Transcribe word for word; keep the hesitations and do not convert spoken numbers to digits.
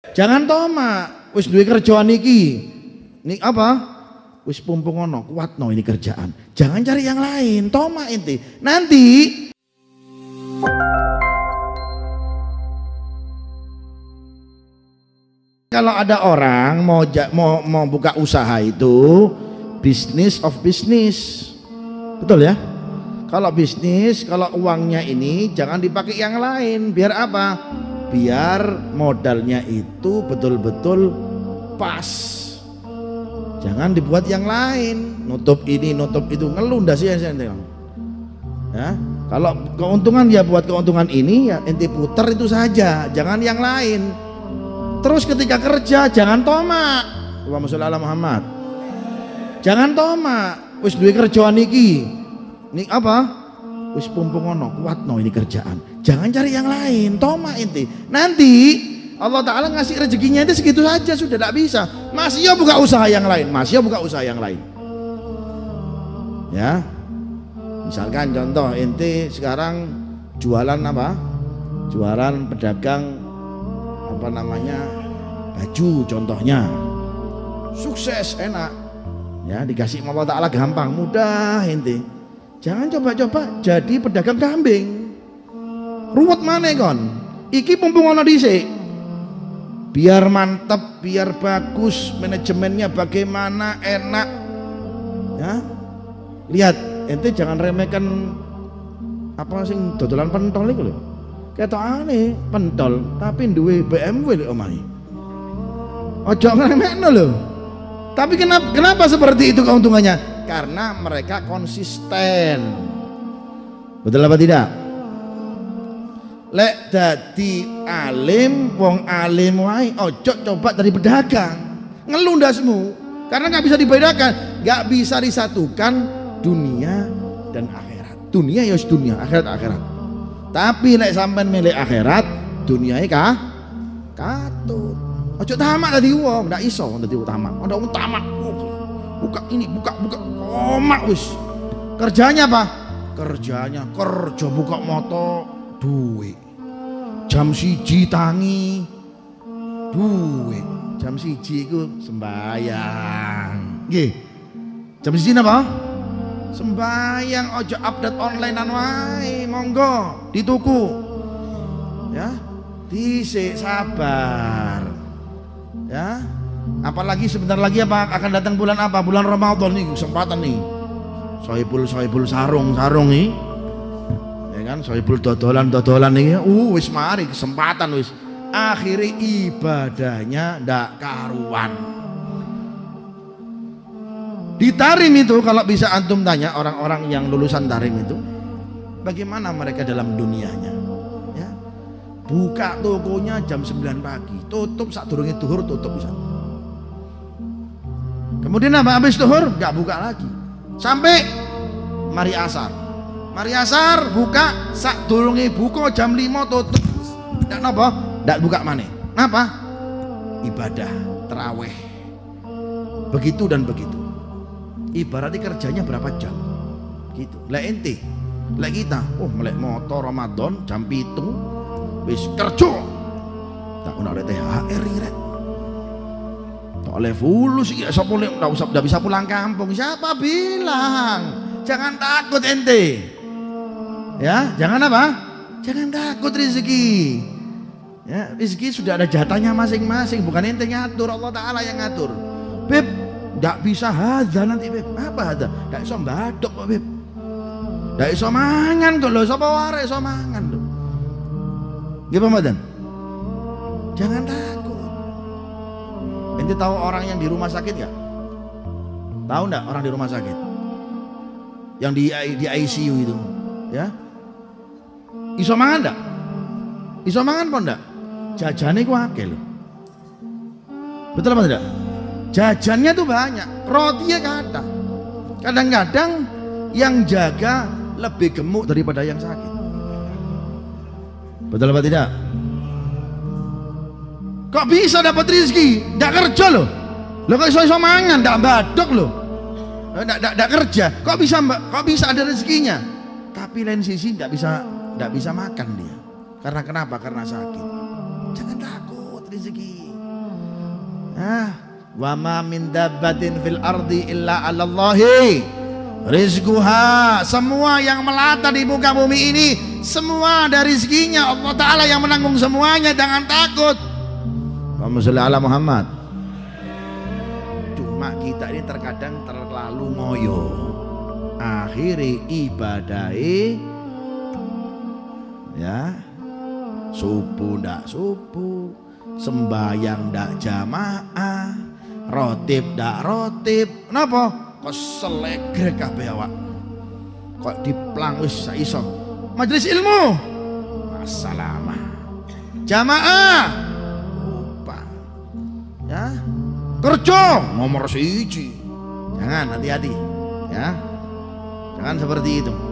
Jangan toma, wis duwe kerjaan iki. Nih apa? Wis pumpung ono, kuat no ini kerjaan. Jangan cari yang lain, toma inti. Nanti kalau ada orang mau mau mau buka usaha itu business of business, betul ya? Kalau bisnis, kalau uangnya ini jangan dipakai yang lain. Biar apa? Biar modalnya itu betul-betul pas. Jangan dibuat yang lain, nutup ini, nutup itu, ngeluh ndak sih ya? Kalau keuntungan ya buat keuntungan ini ya ente puter itu saja, jangan yang lain. Terus ketika kerja jangan toma. Allahumma sholli ala Muhammad. Jangan toma, wis duwe kerjaan iki. Nih apa? Wis pumpung ono, kuat no ini kerjaan. Jangan cari yang lain, toma inti. Nanti Allah Ta'ala ngasih rezekinya itu segitu saja, sudah tidak bisa. Masih ya buka usaha yang lain, masih ya buka usaha yang lain. Ya, misalkan contoh inti sekarang jualan apa? Jualan pedagang apa namanya? Baju contohnya. Sukses, enak. Ya, dikasih Allah Ta'ala gampang, mudah inti. Jangan coba-coba jadi pedagang kambing. Ruwet mana kon? Iki pumpung ono dhisik. Biar mantep, biar bagus, manajemennya bagaimana, enak. Ya. Lihat, ente jangan remehkan apa sing dodolan pentol iku lho. Ketokane pentol, tapi duwe B M W lho omahe. Ojo ngremehno lho. Tapi kenapa kenapa seperti itu keuntungannya? Karena mereka konsisten. Betul apa tidak? Lek dadi alim, wong alim wae ojo coba dari pedagang. Ngeluh ndasmu. Karena nggak bisa dibedakan, nggak bisa disatukan dunia dan akhirat. Dunia ya dunia, akhirat akhirat. Tapi lek sampean milik akhirat, dunia kah? Katut. Ojo tamak tadi wong, ndak iso dadi tamak. Ada wong tamak. Buka ini, buka, buka, komak wis. Kerjanya apa? Kerjanya kerja buka moto duit. Jam siji tangi duit. Jam siji itu sembayang. Nggih. Jam siji apa? Sembayang, ojo update onlinean wae, monggo dituku. Ya. Dhisik sabar. Ya. Apalagi sebentar lagi apa akan datang bulan apa? Bulan Ramadan nih, kesempatan nih. Sohibul sohibul sarung sarung nih, ya kan? Sohibul dodolan dodolan nih. Uh, wis mari kesempatan wis. Akhirnya ibadahnya ndak karuan. Di Tarim itu kalau bisa antum tanya orang-orang yang lulusan Tarim itu, bagaimana mereka dalam dunianya? Ya, buka tokonya jam sembilan pagi, tutup saat durunge duhur, tutup bisa. Kemudian apa? Habis duhur nggak buka lagi sampai mari asar. Mari asar buka sak durunge buka jam lima tutup. Ndak napa? Ndak buka maneh. Napa? Ibadah tarawih. Begitu dan begitu. Ibaratnya kerjanya berapa jam? Gitu. Lah ente, lah kita, oh melek motor Ramadan jam pitu wis kerja. Tak ono T H R rek. Oleh fulus ya sapa nek ndak usah ndak bisa pulang kampung. Siapa bilang? Jangan takut ente. Ya, jangan apa? Jangan takut rezeki. Ya, rezeki sudah ada jatahnya masing-masing, bukan ente ngatur, Allah Taala yang ngatur. Beb, ndak bisa hadza nanti beb. Apa hadza? Ndak iso mbadok kok beb. Ndak iso mangan kok lho, sapa wae iso mangan lho. Nggih Pak Madan? Jangan takut. Ente tahu orang yang di rumah sakit gak? Tahu enggak orang di rumah sakit? Yang di di I C U itu, ya? Iso mangan enggak? Iso mangan apa enggak? Jajane ku akeh lho. Betul apa tidak? Jajannya tuh banyak, rotinya kata. Kadang-kadang yang jaga lebih gemuk daripada yang sakit. Betul apa tidak? Kok bisa dapat rezeki? Ndak kerja loh. Lo kok iso-iso mangan, ndak badok loh. Ndak ndak ndak kerja. Kok bisa kok bisa ada rezekinya? Tapi lain sisi ndak bisa ndak bisa makan dia. Karena kenapa? Karena sakit. Jangan takut rezeki. Ah, wa ma min dabbatin fil ardi illa 'alallahi rizquha. Semua yang melata di muka bumi ini semua ada rizkinya. Allah Ta'ala yang menanggung semuanya, jangan takut. Allahumma sholli ala Muhammad. Cuma kita ini terkadang terlalu ngoyo, akhirnya ibadai ya subuh ndak subuh, sembayang ndak jamaah, rotib ndak rotib. Kenapa? Kok selegrek kabeh awak, kok diplang wis iso majelis ilmu assalamah, jamaah lupa ya, kerja nomor siji. Jangan, hati-hati ya, jangan seperti itu.